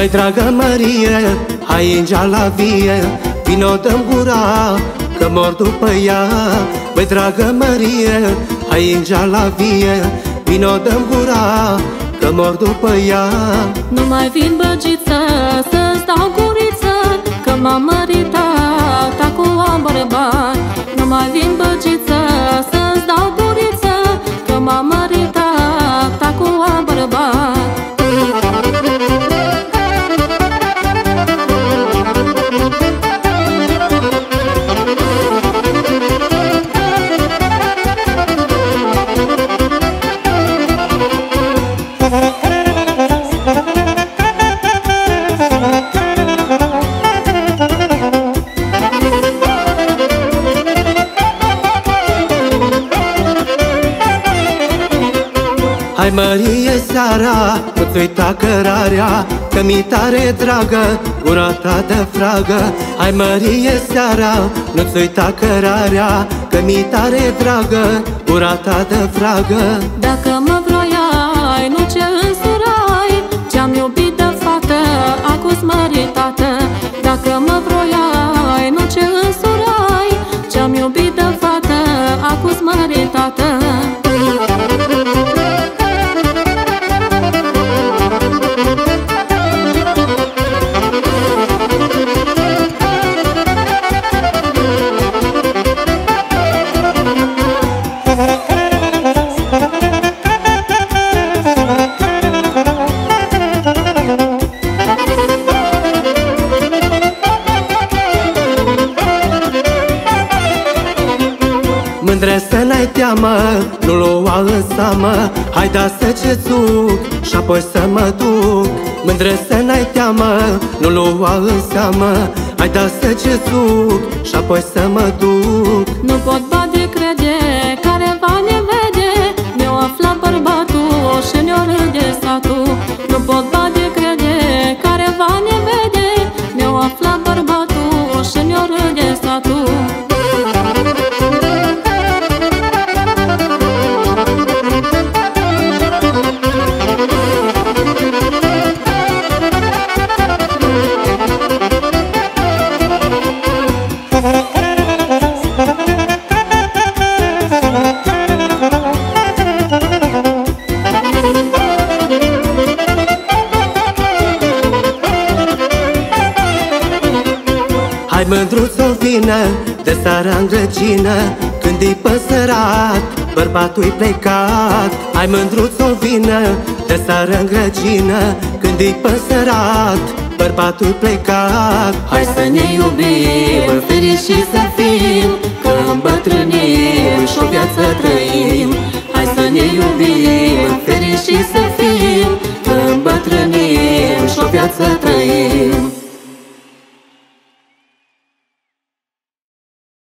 Măi dragă Mărie, hai îngea la vie, vino dă-mi gura, că mor după ea. Măi dragă Mărie, hai îngea la vie, vino dă-mi gura, că mor după ea. Nu mai vin băgiță să-ți dau guriță, că m-am măritat acum am bărbat. Nu mai vin băgiță să-ți dau guriță, că m-am măritat acum am bărbat. Hai Mărie seara, nu-ți uita cărarea, că mi tare dragă gura ta de fragă. Hai Mărie seara, nu-ți uita cărarea, că mi tare dragă gura ta de fragă. Dacă mă vroiai, nu ce însurai, ce-am iubit de fată, acum-s măritată. Dacă mă vroiai, nu ce însurai, ce-am iubit de fată, acum-s măritată. Mândre să n-ai teamă, nu lua în seamă, hai da să ce țuc și apoi să mă duc. Mândre să n-ai teamă, nu lua în seamă, hai da să ce țuc și apoi să mă duc. Nu pot bate crede, careva ne vede, ne-o afla bărbatul și ne-o râde satul. Nu pot bate crede, careva ne vede, ne-o afla bărbatul și ne-o râde satul. Hai mândruț-o vină, de seara în grăcină, când-i păsărat, bărbatul-i plecat. Hai mândruț-o vină, de seara în grăcină, când-i păsărat, bărbatul-i plecat. Hai să ne iubim, fericiți să fim, că îmbătrânim și-o viață trăim. Hai să ne iubim, fericiți să fim, că îmbătrânim și-o viață trăim.